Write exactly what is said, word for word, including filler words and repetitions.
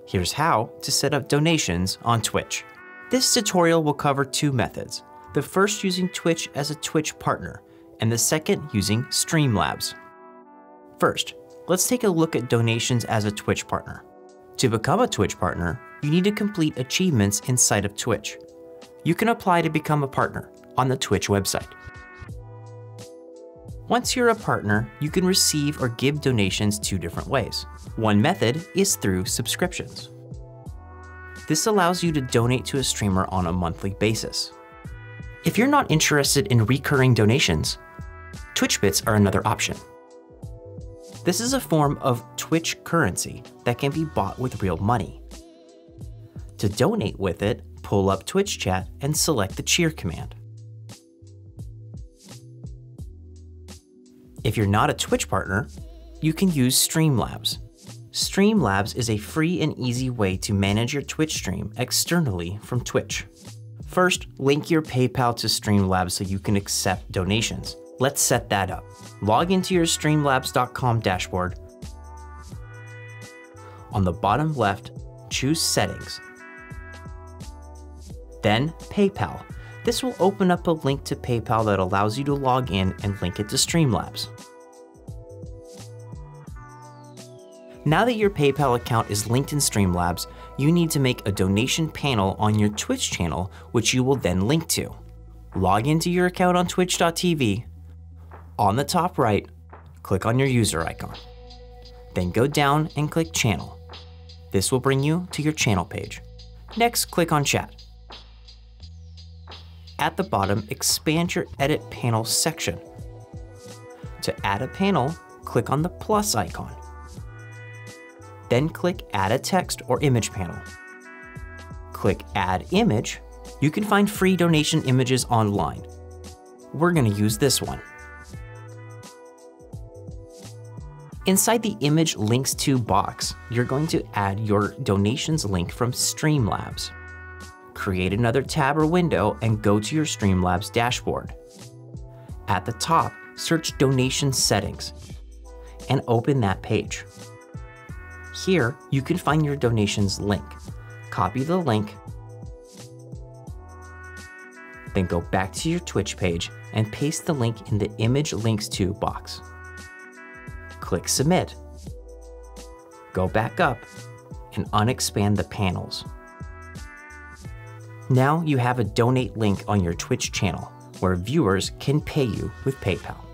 Here's how to set up donations on Twitch. This tutorial will cover two methods, the first using Twitch as a Twitch partner, and the second using Streamlabs. First, let's take a look at donations as a Twitch partner. To become a Twitch partner, you need to complete achievements inside of Twitch. You can apply to become a partner on the Twitch website. Once you're a partner, you can receive or give donations two different ways. One method is through subscriptions. This allows you to donate to a streamer on a monthly basis. If you're not interested in recurring donations, Twitch Bits are another option. This is a form of Twitch currency that can be bought with real money. To donate with it, pull up Twitch chat and select the cheer command. If you're not a Twitch partner, you can use Streamlabs. Streamlabs is a free and easy way to manage your Twitch stream externally from Twitch. First, link your PayPal to Streamlabs so you can accept donations. Let's set that up. Log into your streamlabs dot com dashboard. On the bottom left, choose Settings. Then PayPal. This will open up a link to PayPal that allows you to log in and link it to Streamlabs. Now that your PayPal account is linked in Streamlabs, you need to make a donation panel on your Twitch channel, which you will then link to. Log into your account on twitch dot t v. On the top right, click on your user icon. Then go down and click Channel. This will bring you to your channel page. Next, click on Chat. At the bottom, expand your Edit Panel section. To add a panel, click on the plus icon. Then click Add a Text or Image panel. Click Add Image. You can find free donation images online. We're going to use this one. Inside the Image Links To box, you're going to add your donations link from Streamlabs. Create another tab or window and go to your Streamlabs dashboard. At the top, search Donation Settings and open that page. Here, you can find your donations link. Copy the link, then go back to your Twitch page and paste the link in the Image Links To box. Click Submit. Go back up and unexpand the panels. Now you have a donate link on your Twitch channel where viewers can pay you with PayPal.